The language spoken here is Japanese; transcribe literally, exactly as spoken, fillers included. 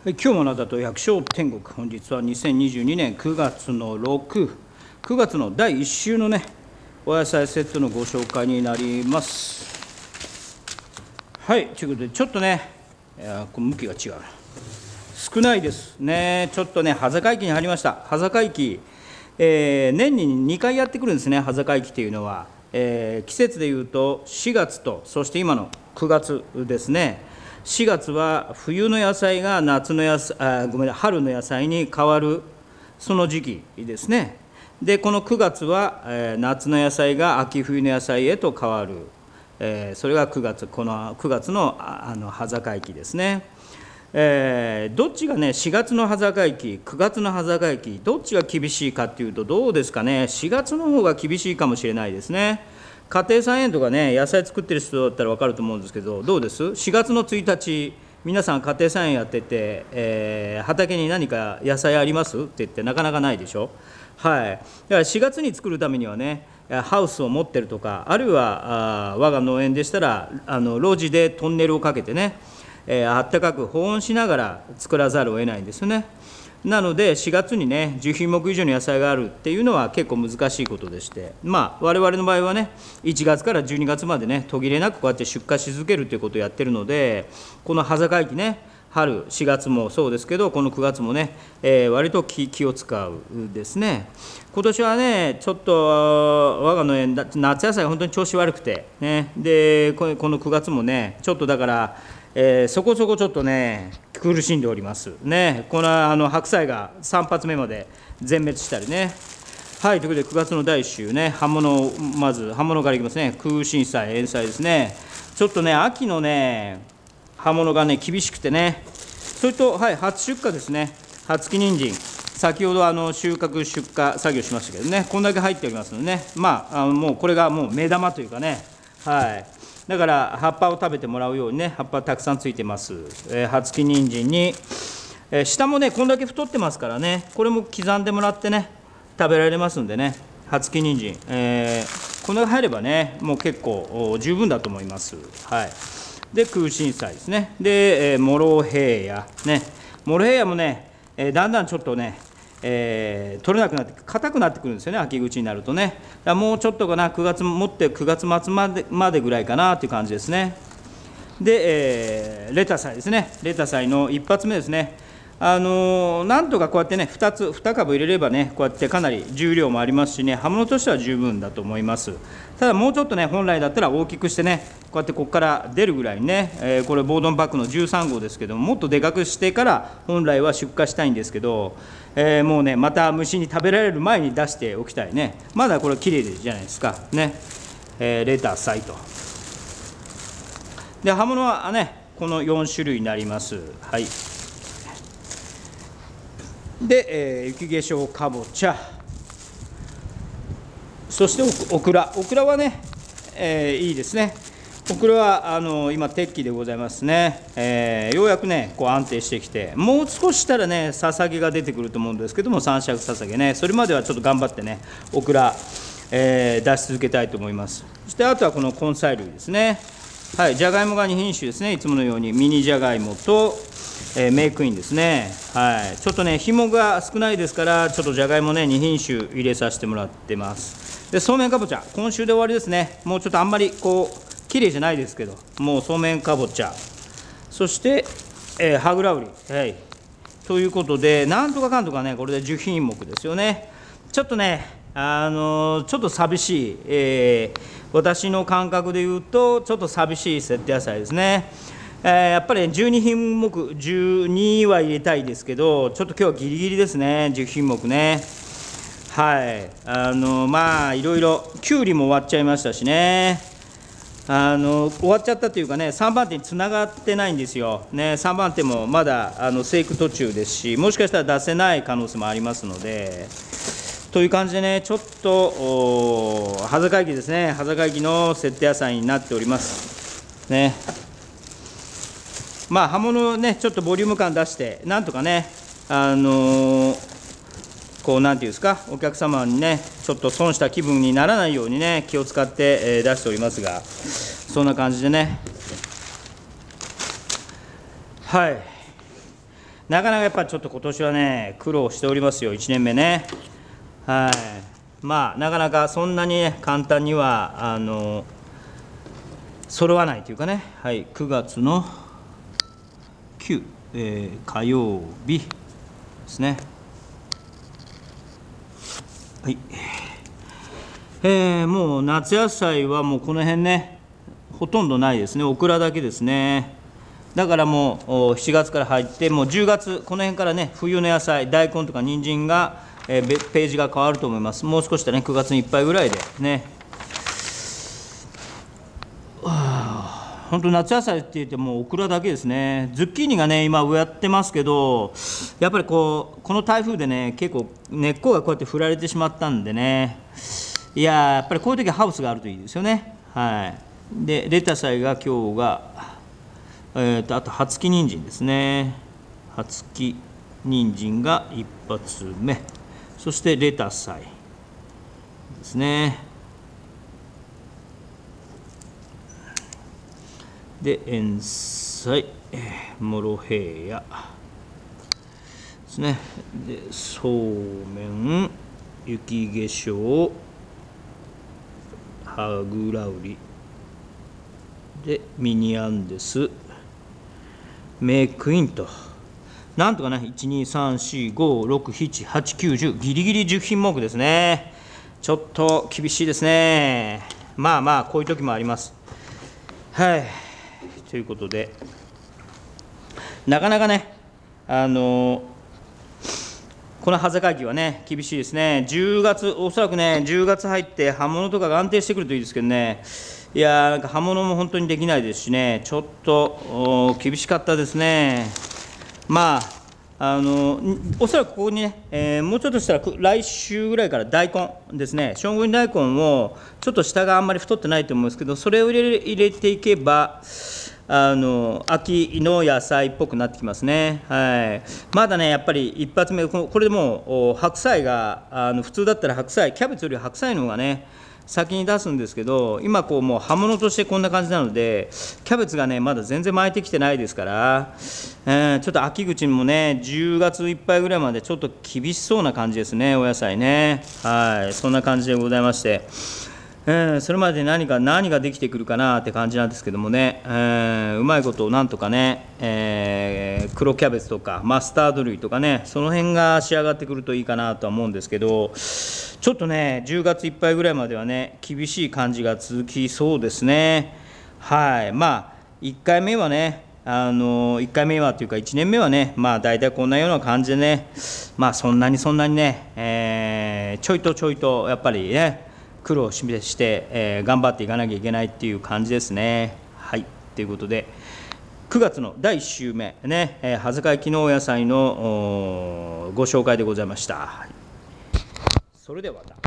はい、今日もあなたと百姓天国、本日はにせんにじゅうにねんくがつのろく、くがつのだいいっ週のね、お野菜セットのご紹介になります。はい、ということで、ちょっとね、いや向きが違うな。少ないですね。ちょっとね、端境期に入りました。端境期、えー、年ににかいやってくるんですね、端境期というのは。えー、季節でいうとしがつと、そして今のくがつですね。しがつは冬の野菜が夏の野菜、あ、ごめんなさい、春の野菜に変わるその時期ですね。で、このくがつは、えー、夏の野菜が秋冬の野菜へと変わる。えー、それがくがつ、このくがつのあの端境期ですね。えー、どっちがね、しがつの端境期、くがつの端境期、どっちが厳しいかっていうと、どうですかね、しがつの方が厳しいかもしれないですね。家庭菜園とかね、野菜作ってる人だったら分かると思うんですけど、どうです？ し 月のついたち、皆さん家庭菜園やってて、えー、畑に何か野菜ありますって言って、なかなかないでしょ。はい。だからしがつに作るためにはね、ハウスを持ってるとか、あるいはあ我が農園でしたら、あの路地でトンネルをかけてね、えー、あったかく保温しながら作らざるを得ないんですよね。なのでしがつにね、じゅうひんもく以上の野菜があるっていうのは結構難しいことでして、まあ我々の場合はね、いちがつからじゅうにがつまでね、途切れなくこうやって出荷し続けるということをやってるので、この端境期ね、春しがつもそうですけど、このくがつもね、えー、割と 気, 気を使うですね。今年はね、ちょっと我が農園、夏野菜本当に調子悪くて、ね、でこのくがつもね、ちょっとだから、えー、そこそこちょっとね、苦しんでおりますね。このあの白菜がさん発目まで全滅したりね。はい、ということでくがつのだいいっ週ね、葉物、まず葉物からいきますね。空心菜、塩菜ですね。ちょっとね、秋のね、葉物がね、厳しくてね。それと、はい、初出荷ですね。葉月人参。先ほどあの収穫、出荷作業しましたけどね、こんだけ入っておりますのでね、まあ、あのもうこれがもう目玉というかね、はい。だから葉っぱを食べてもらうようにね、葉っぱたくさんついてます。えー、葉付き人参に、えー、下もね、こんだけ太ってますからね、これも刻んでもらってね、食べられますんでね、葉付き人参、えー、これが入ればね、もう結構十分だと思います。はい。で、空心菜ですね。で、えー、モロヘイヤ、ね、モロヘイヤもね、えー、だんだんちょっとね、えー、取れなくなって硬くなってくるんですよね、秋口になるとね。だからもうちょっとかな、くがつもってくがつ末までまでぐらいかなという感じですね。で、えー、レタサイですね、レタサイの一発目ですね。あのー、なんとかこうやってね、ふたつ、に株入れればね、こうやってかなり重量もありますしね、葉物としては十分だと思います。ただもうちょっとね、本来だったら大きくしてね、こうやってここから出るぐらいにね、えー、これ、ボードンパックのじゅうさん号ですけども、もっとでかくしてから、本来は出荷したいんですけど、えー、もうね、また虫に食べられる前に出しておきたいね、まだこれ、きれいじゃないですか、ね、えー、レタサイと。で、葉物はね、このよん種類になります。はい。で、えー、雪化粧かぼちゃ、そしてオクラ、オクラはね、えー、いいですね。オクラはあの今、適期でございますね、えー、ようやくね、こう安定してきて、もう少ししたらね、ささげが出てくると思うんですけども、三尺ささげね、それまではちょっと頑張ってね、オクラ、えー、出し続けたいと思います。そしてあとはこの根菜類ですね。はい、じゃがいもがに品種ですね、いつものようにミニじゃがいもと、えー、メークインですね、はい、ちょっとね、紐が少ないですから、ちょっとじゃがいもね、に品種入れさせてもらってます。で、そうめんかぼちゃ、今週で終わりですね、もうちょっとあんまりこう、きれいじゃないですけど、もうそうめんかぼちゃ、そして、えー、ハグラウリ、はい、ということで、なんとかかんとかね、これでじゅう品目ですよね。ちょっとね、あのー、ちょっと寂しい、えー、私の感覚で言うと、ちょっと寂しい設定野菜ですね。えー、やっぱりじゅうに品目、じゅうには入れたいですけど、ちょっと今日はギリギリですね、じゅう品目ね。はい、あのまあ、いろいろ、きゅうりも終わっちゃいましたしね、あの終わっちゃったというかね、さんばんてにつながってないんですよ、ね、さんばんてもまだあの生育途中ですし、もしかしたら出せない可能性もありますので。という感じでね、ちょっと端境期ですね、端境期の設定野菜になっておりますね。まあ、葉物ね、ちょっとボリューム感出して、なんとかね、あのー、こうなんていうんですか、お客様にね、ちょっと損した気分にならないようにね、気を使って、えー、出しておりますが、そんな感じでね。はい。 なかなかやっぱりちょっと今年はね、苦労しておりますよ、いちねんめね。はい。まあ、なかなかそんなに、ね、簡単には、あの、揃わないというかね、はい、くがつのく、えー、火曜日ですね。はい。えー、もう夏野菜はもうこの辺ね、ほとんどないですね、オクラだけですね。だからもうしちがつから入って、もうじゅうがつ、この辺からね、冬の野菜、大根とか人参が、えー、ページが変わると思います。もう少しでね、くがついっぱいぐらいでね。本当、夏野菜って言ってもオクラだけですね。ズッキーニがね、今植えてますけど、やっぱりこう、この台風でね、結構根っこがこうやって振られてしまったんでね、いやー、やっぱりこういう時はハウスがあるといいですよね。はい。で、レタ菜が今日が、えーと、あと、葉付き人参ですね。葉付き人参が一発目。そしてレタ菜ですね。で、塩菜、モロヘイヤですね。で、そうめん、雪化粧、ハグラウリ、で、ミニアンデス、メイクインと、なんとかね、いち、に、さん、し、ご、ろく、なな、はち、きゅう、じゅう、ギリギリじゅう品目ですね。ちょっと厳しいですね。まあまあ、こういう時もあります。はい。ということで、なかなかね、あのこの端境期はね、厳しいですね。じゅうがつ、おそらくね、じゅうがつ入って葉物とかが安定してくるといいですけどね、いやー、なんか葉物も本当にできないですしね、ちょっと厳しかったですね。まあ、あのおそらくここにね、えー、もうちょっとしたら来週ぐらいから大根ですね、将軍大根をちょっと下があんまり太ってないと思うんですけど、それを入れ入れていけば、あの秋の野菜っぽくなってきますね。はい、まだね、やっぱり一発目、これでもう白菜が、あの普通だったら白菜、キャベツより白菜の方がね、先に出すんですけど、今こうもう葉物としてこんな感じなので、キャベツがねまだ全然巻いてきてないですから、えー、ちょっと秋口もねじゅうがついっぱいぐらいまでちょっと厳しそうな感じですね、お野菜ね。はい、そんな感じでございまして、えー、それまで何か何ができてくるかなって感じなんですけどもね、えー、うまいことをなんとかね、えー、黒キャベツとかマスタード類とかね、その辺が仕上がってくるといいかなとは思うんですけど、ちょっとねじゅうがついっぱいぐらいまではね厳しい感じが続きそうですね。はい、まあいっかいめはね、あのいっかいめはというかいちねんめはね、まあ大体こんなような感じでね、まあそんなにそんなにね、えー、ちょいとちょいとやっぱりね苦労して、えー、頑張っていかなきゃいけないっていう感じですね。はい、ということでくがつのだいいっ週目ね、えー、端境期のお野菜のご紹介でございました。それではまた。